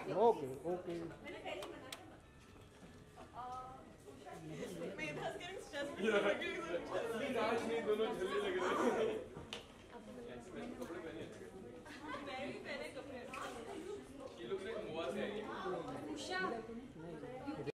okay okay Medha's getting stressed because we're doing the आज नहीं दोनों जल्दी लगे